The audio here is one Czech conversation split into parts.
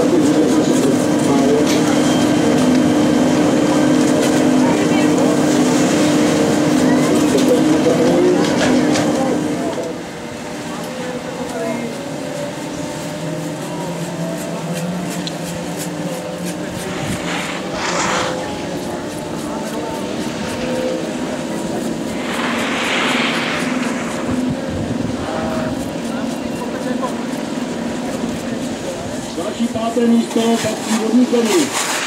Páté místo patří vodníkovi.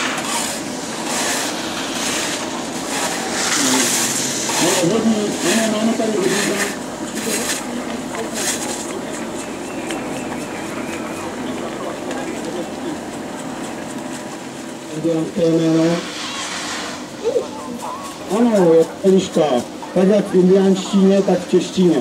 Máme tady vodníka. Indiánské jméno. Ano, je to liška. Tak jak v indiánštině, tak v češtině.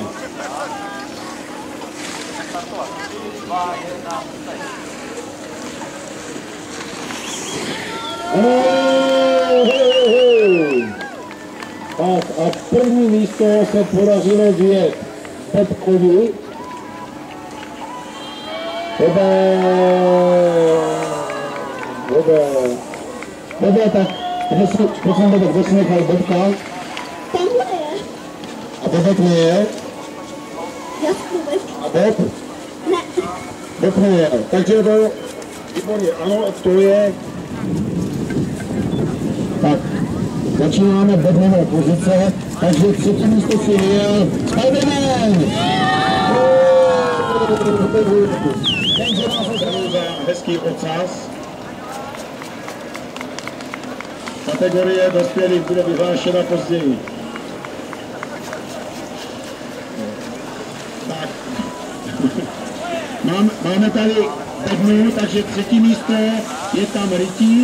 Tak a první místo se podařilo vyjet Petkovi. Bebe, tak prosím Bebe, kde jsi nechal Bebka? Tamhle je. A Bebek nejel? Jaskůvek. A Beb? Ne. Beb nejel. Takže to, výborně, ano, to je. Tak, začínáme bednové pozice, takže třetí místo si vyjel Spiderman! Takže nás oslavil za hezký ocas. Kategorie dospělých bude vyhlášena později. Tak. Máme tady bednu, takže třetí místo je tam rytíř.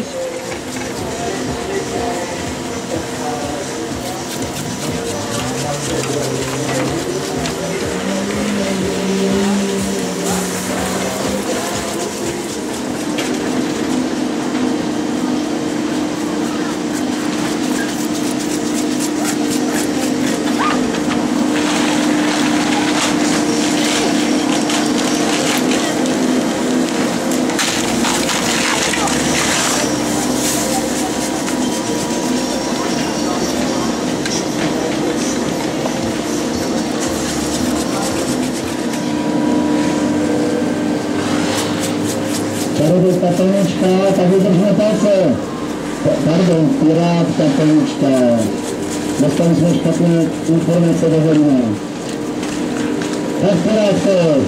Kapelnička, tak vydržme palce. Pardon, Pirát kapelnička. Dostali jsme špatné informace do hodně. Tak Pirátko.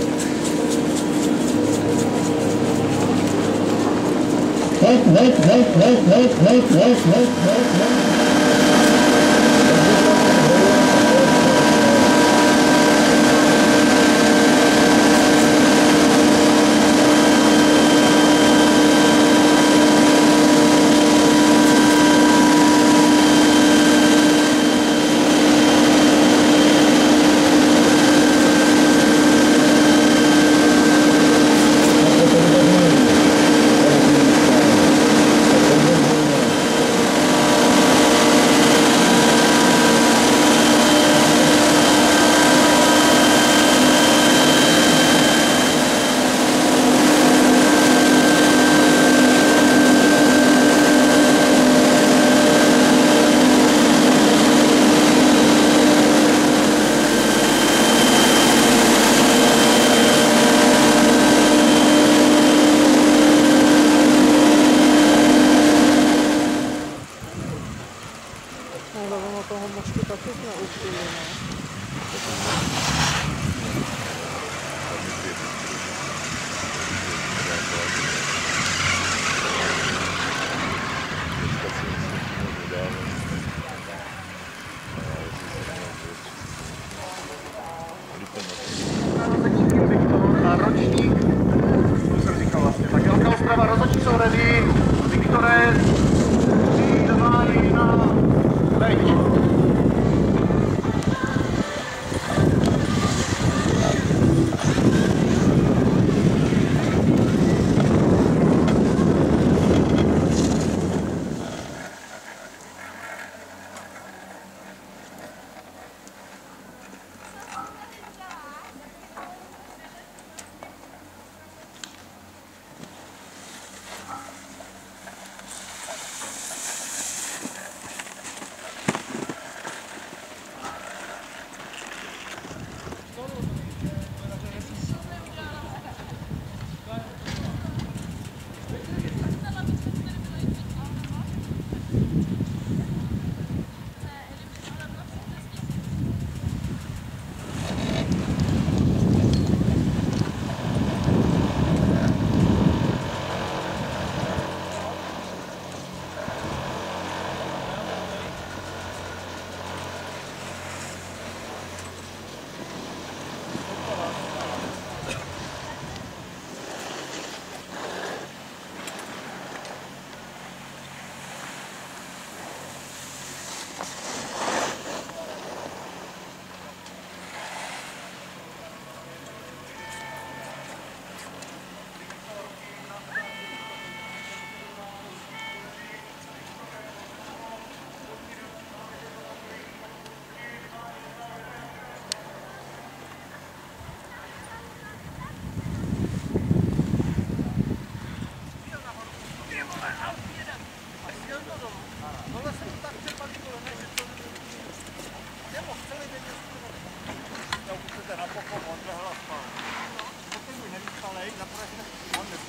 Hek.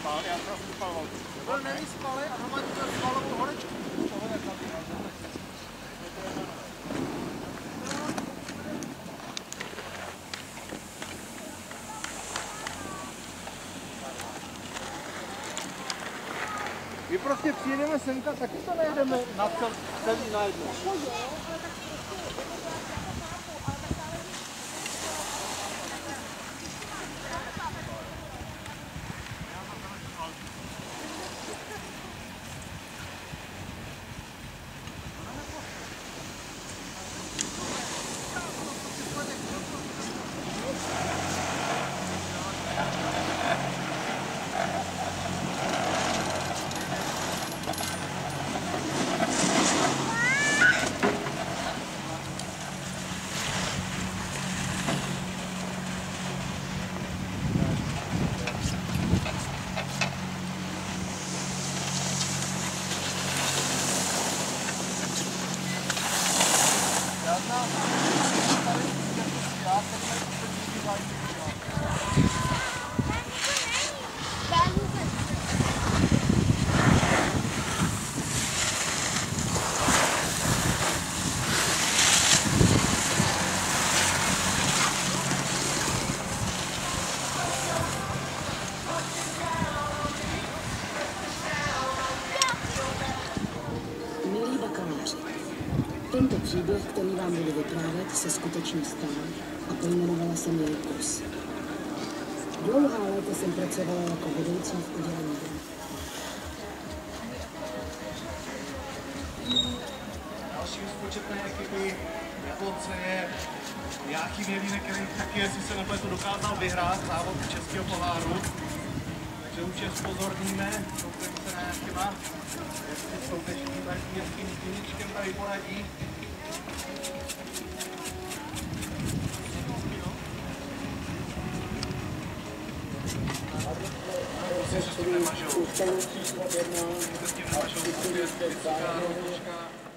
spal, já jsem spal. To není spali a normálně to je spalovou horečku. Tohle je tam. My prostě přijedeme semka, taky to nejedeme na celý najednou. Milí bakaláři, tento příběh, který vám budu vyprávět, se skutečně stal a pojmenovala jsem jej Kus. Dlouhá léta jsem pracovala jako vedoucí v oddělení. Další spočetné ekipy Japonce je Jáchym Jelínek, který taky, jestli se nepletu, dokázal vyhrát závod českého poháru. Takže už je zpozorníme, koukneme se na Jáchyma, jestli soupeční takým Kiničkem tady poradí. Myslím, že s tím nemažou. S tím nemažou,